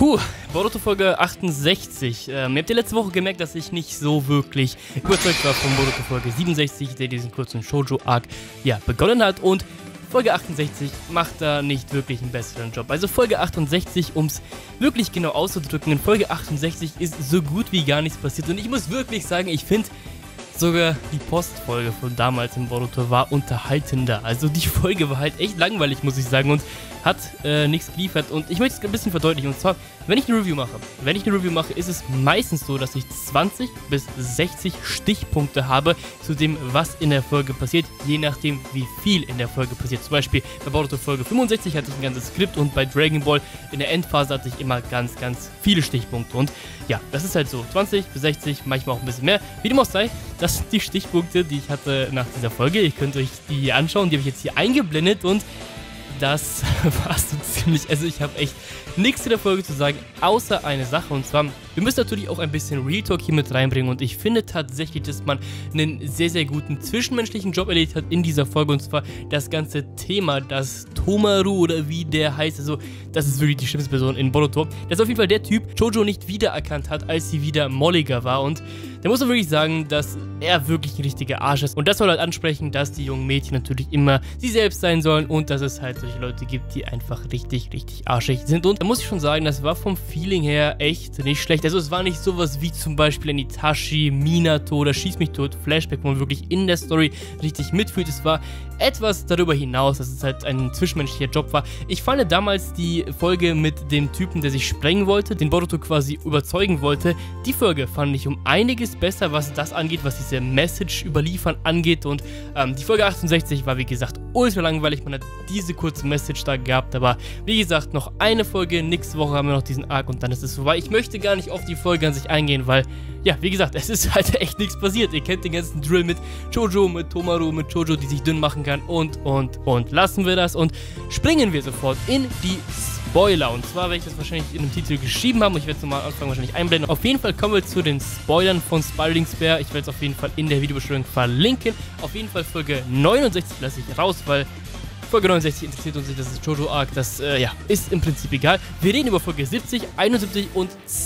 Boruto Folge 68. Ihr habt ja letzte Woche gemerkt, dass ich nicht so wirklich überzeugt war von Boruto Folge 67, der diesen kurzen Shoujo-Arc begonnen hat. Und Folge 68 macht da nicht wirklich einen besseren Job. Also Folge 68, um es wirklich genau auszudrücken, in Folge 68 ist so gut wie gar nichts passiert. Und ich muss wirklich sagen, ich finde sogar die Postfolge von damals in Boruto war unterhaltender. Also die Folge war halt echt langweilig, muss ich sagen, und hat nichts geliefert. Und ich möchte es ein bisschen verdeutlichen. Und zwar, wenn ich eine Review mache, ist es meistens so, dass ich 20 bis 60 Stichpunkte habe zu dem, was in der Folge passiert, je nachdem, wie viel in der Folge passiert. Zum Beispiel bei Boruto Folge 65 hatte ich ein ganzes Skript und bei Dragon Ball in der Endphase hatte ich immer ganz, ganz viele Stichpunkte. Und ja, das ist halt so 20 bis 60, manchmal auch ein bisschen mehr. Wie dem auch sei, das sind die Stichpunkte, die ich hatte nach dieser Folge. Ihr könnt euch die hier anschauen, die habe ich jetzt hier eingeblendet und das war so ziemlich, also ich habe echt nichts zu der Folge zu sagen, außer eine Sache, und zwar, wir müssen natürlich auch ein bisschen Real Talk hier mit reinbringen, und ich finde tatsächlich, dass man einen sehr, sehr guten zwischenmenschlichen Job erledigt hat in dieser Folge, und zwar das ganze Thema, das Tomaru oder wie der heißt, also das ist wirklich die schlimmste Person in Boruto, das ist auf jeden Fall der Typ, Jojo nicht wiedererkannt hat, als sie wieder molliger war, und da muss man wirklich sagen, dass er wirklich ein richtiger Arsch ist, und das soll halt ansprechen, dass die jungen Mädchen natürlich immer sie selbst sein sollen und dass es halt solche Leute gibt, die einfach richtig, richtig arschig sind. Und da muss ich schon sagen, das war vom Feeling her echt nicht schlecht. Also es war nicht sowas wie zum Beispiel ein Itachi, Minato oder Schieß mich tot, Flashback, wo man wirklich in der Story richtig mitfühlt. Es war etwas darüber hinaus, dass es halt ein zwischenmenschlicher Job war. Ich fand damals die Folge mit dem Typen, der sich sprengen wollte, den Boruto quasi überzeugen wollte, die Folge fand ich um einiges besser, was das angeht, was diese Message überliefern angeht, und die Folge 68 war wie gesagt ultra langweilig, man hat diese kurze Message da gehabt, aber wie gesagt, noch eine Folge, nächste Woche haben wir noch diesen Arc und dann ist es vorbei. Ich möchte gar nicht auf die Folge an sich eingehen, weil, ja, wie gesagt, es ist halt echt nichts passiert. Ihr kennt den ganzen Drill mit Jojo, mit Tomaru, mit Jojo, die sich dünn machen kann und lassen wir das und springen wir sofort in die Spoiler. Und zwar werde ich das wahrscheinlich in dem Titel geschrieben haben. Ich werde es nochmal am Anfang wahrscheinlich einblenden. Auf jeden Fall kommen wir zu den Spoilern von Spiraling Spare. Ich werde es auf jeden Fall in der Videobeschreibung verlinken. Auf jeden Fall Folge 69 lasse ich raus, weil Folge 69 interessiert uns nicht, das ist Jojo Arc, das ist im Prinzip egal. Wir reden über Folge 70, 71 und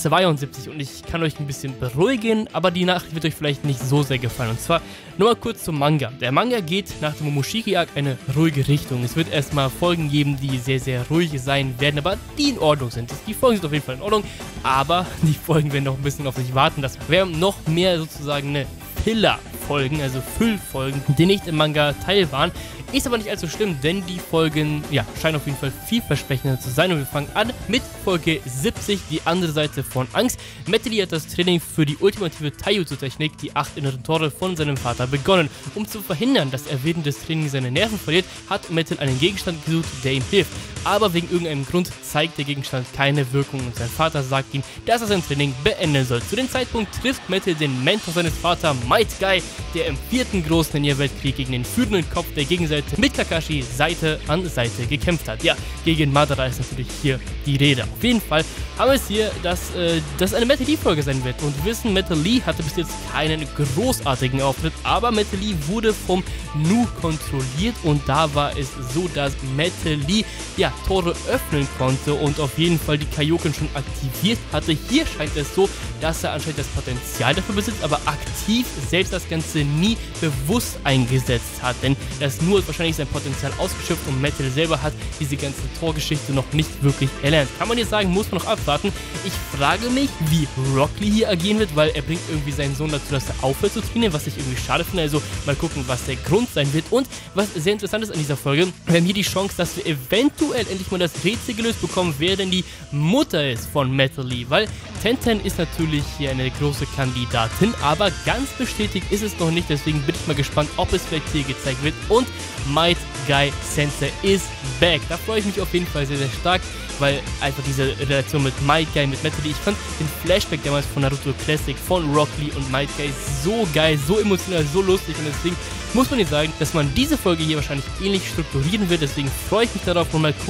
72 und ich kann euch ein bisschen beruhigen, aber die Nachricht wird euch vielleicht nicht so sehr gefallen. Und zwar nur mal kurz zum Manga. Der Manga geht nach dem Momoshiki Arc eine ruhige Richtung. Es wird erstmal Folgen geben, die sehr, sehr ruhig sein werden, aber die in Ordnung sind. Die Folgen sind auf jeden Fall in Ordnung, aber die Folgen werden noch ein bisschen auf sich warten lassen. Wir haben noch mehr sozusagen eine Filler-Folgen, also Füllfolgen, die nicht im Manga Teil waren. Ist aber nicht allzu schlimm, denn die Folgen, scheinen auf jeden Fall vielversprechender zu sein. Und wir fangen an mit Folge 70, die andere Seite von Angst. Metal hat das Training für die ultimative Taijutsu-Technik, die 8 inneren Tore, von seinem Vater begonnen. Um zu verhindern, dass er während des Trainings seine Nerven verliert, hat Metal einen Gegenstand gesucht, der ihm hilft. Aber wegen irgendeinem Grund zeigt der Gegenstand keine Wirkung und sein Vater sagt ihm, dass er sein Training beenden soll. Zu dem Zeitpunkt trifft Metal den Mentor seines Vaters, Might Guy, der im 4. großen Ninja-Weltkrieg gegen den führenden Kopf der Gegenseite mit Kakashi Seite an Seite gekämpft hat. Ja, gegen Madara ist natürlich hier die Rede. Auf jeden Fall haben wir es hier, dass das eine Metal Lee-Folge sein wird. Und wir wissen, Metal Lee hatte bis jetzt keinen großartigen Auftritt, aber Metal Lee wurde vom Nu kontrolliert und da war es so, dass Metal Lee Tore öffnen konnte und auf jeden Fall die Kaioken schon aktiviert hatte. Hier scheint es so, dass er anscheinend das Potenzial dafür besitzt, aber aktiv selbst das Ganze nie bewusst eingesetzt hat, denn das Nu hat wahrscheinlich sein Potenzial ausgeschöpft und Metal selber hat diese ganze Torgeschichte noch nicht wirklich erlernt. Kann man jetzt sagen, muss man noch abwarten. Ich frage mich, wie Rock Lee hier agieren wird, weil er bringt irgendwie seinen Sohn dazu, dass er aufhört zu trainieren, was ich irgendwie schade finde. Also mal gucken, was der Grund sein wird. Und was sehr interessant ist an dieser Folge, wir haben hier die Chance, dass wir eventuell endlich mal das Rätsel gelöst bekommen, wer denn die Mutter ist von Metal Lee, weil Tenten ist natürlich hier eine große Kandidatin, aber ganz bestätigt ist es noch nicht, deswegen bin ich mal gespannt, ob es vielleicht hier gezeigt wird. Und Might Guy Sensei is back. Da freue ich mich auf jeden Fall sehr, sehr stark, weil einfach diese Relation mit Might Guy, mit Metal Lee, ich fand den Flashback damals von Naruto Classic von Rock Lee und Might Guy so geil, so emotional, so lustig, und deswegen muss man jetzt sagen, dass man diese Folge hier wahrscheinlich ähnlich strukturieren wird, deswegen freue ich mich darauf und mal gucken,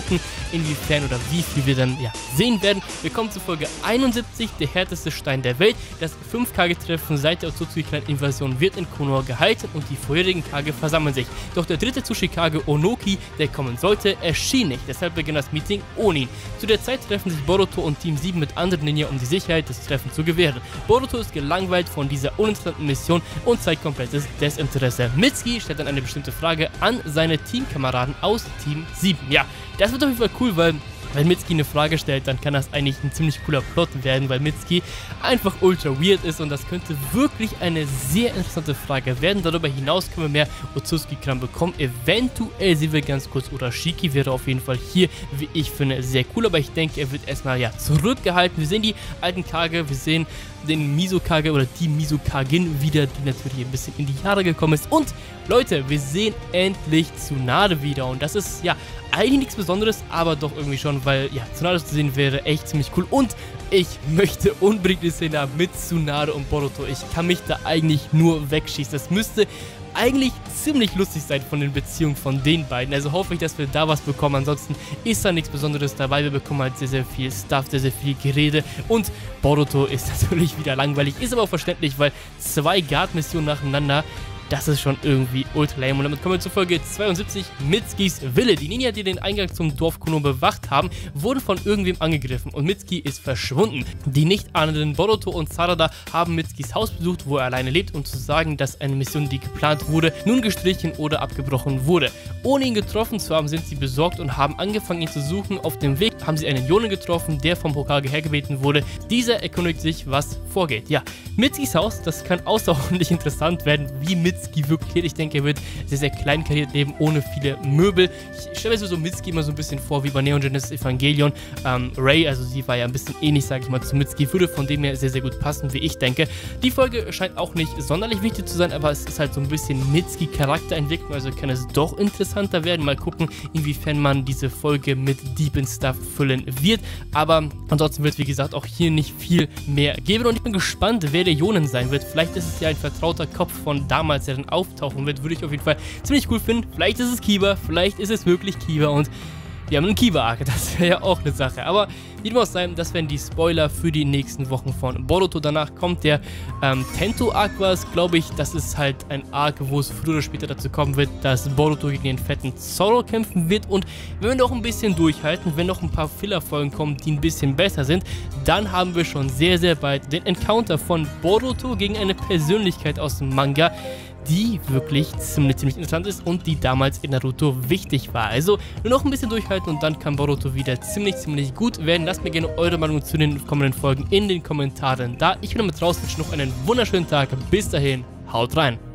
inwiefern oder wie viel wir dann sehen werden. Wir kommen zu Folge 71, der härteste Stein der Welt. Das 5-Kage-Treffen seit der Otsutsuki-Clan-Invasion wird in Konoha gehalten und die vorherigen Kage versammeln sich. Doch der dritte Tsuchikage Onoki, der kommen sollte, erschien nicht. Deshalb beginnt das Meeting ohne ihn. Zu der Zeit treffen sich Boruto und Team 7 mit anderen Ninja, um die Sicherheit des Treffens zu gewähren. Boruto ist gelangweilt von dieser uninteressanten Mission und zeigt komplettes Desinteresse. Mitsuki stellt dann eine bestimmte Frage an seine Teamkameraden aus Team 7. Ja, das wird auf jeden Fall cool, weil wenn Mitsuki eine Frage stellt, dann kann das eigentlich ein ziemlich cooler Plot werden, weil Mitsuki einfach ultra weird ist und das könnte wirklich eine sehr interessante Frage werden. Darüber hinaus können wir mehr Otsutsuki-Clan bekommen. Eventuell sehen wir ganz kurz Urashiki, wäre auf jeden Fall hier, wie ich finde, sehr cool, aber ich denke, er wird erstmal zurückgehalten. Wir sehen die alten Kage, wir sehen den Mizukage oder die Mizukagin wieder, die natürlich ein bisschen in die Jahre gekommen ist. Und Leute, wir sehen endlich Tsunade wieder und das ist eigentlich nichts Besonderes, aber doch irgendwie schon, weil Tsunade zu sehen wäre echt ziemlich cool und ich möchte unbedingt die Szene haben mit Tsunade und Boruto. Ich kann mich da eigentlich nur wegschießen. Das müsste eigentlich ziemlich lustig sein von den Beziehungen von den beiden. Also hoffe ich, dass wir da was bekommen. Ansonsten ist da nichts Besonderes dabei. Wir bekommen halt sehr, sehr viel Stuff, sehr, sehr viel Gerede. Und Boruto ist natürlich wieder langweilig. Ist aber auch verständlich, weil 2 Guard-Missionen nacheinander, das ist schon irgendwie ultra lame. Und damit kommen wir zur Folge 72, Mitsukis Wille. Die Ninja, die den Eingang zum Dorf Konoha bewacht haben, wurden von irgendwem angegriffen und Mitsuki ist verschwunden. Die nicht ahnenden Boruto und Sarada haben Mitsukis Haus besucht, wo er alleine lebt, um zu sagen, dass eine Mission, die geplant wurde, nun gestrichen oder abgebrochen wurde. Ohne ihn getroffen zu haben, sind sie besorgt und haben angefangen, ihn zu suchen. Auf dem Weg haben sie einen Jonin getroffen, der vom Hokage hergebeten wurde. Dieser erkundigt sich, was vorgeht. Ja, Mitsukis Haus, das kann außerordentlich interessant werden, wie Mitsuki wirklich. Ich denke, er wird sehr, sehr kleinkariert leben, ohne viele Möbel. Ich stelle mir so Mitsuki immer so ein bisschen vor, wie bei Neon Genesis Evangelion. Rei, also sie war ja ein bisschen ähnlich, sage ich mal, zu Mitsuki, würde von dem her sehr, sehr gut passen, wie ich denke. Die Folge scheint auch nicht sonderlich wichtig zu sein, aber es ist halt so ein bisschen Mitsuki-Charakterentwicklung, also kann es doch interessanter werden. Mal gucken, inwiefern man diese Folge mit Deep in Stuff füllen wird. Aber ansonsten wird, wie gesagt, auch hier nicht viel mehr geben und ich bin gespannt, wer der Jonin sein wird. Vielleicht ist es ja ein vertrauter Kopf von damals, der dann auftauchen wird, würde ich auf jeden Fall ziemlich cool finden. Vielleicht ist es Kiba, vielleicht ist es wirklich Kiba und wir haben einen Kiba-Arc, das wäre ja auch eine Sache. Aber wie dem auch sei, das wären die Spoiler für die nächsten Wochen von Boruto. Danach kommt der Tento-Arc, war es, glaube ich. Das ist halt ein Arc, wo es früher oder später dazu kommen wird, dass Boruto gegen den fetten Zoro kämpfen wird. Und wenn wir noch ein bisschen durchhalten, wenn noch ein paar Filler-Folgen kommen, die ein bisschen besser sind, dann haben wir schon sehr, sehr bald den Encounter von Boruto gegen eine Persönlichkeit aus dem Manga, die wirklich ziemlich interessant ist und die damals in Naruto wichtig war. Also nur noch ein bisschen durchhalten und dann kann Boruto wieder ziemlich gut werden. Lasst mir gerne eure Meinung zu den kommenden Folgen in den Kommentaren da. Ich bin damit raus, wünsche noch einen wunderschönen Tag. Bis dahin, haut rein.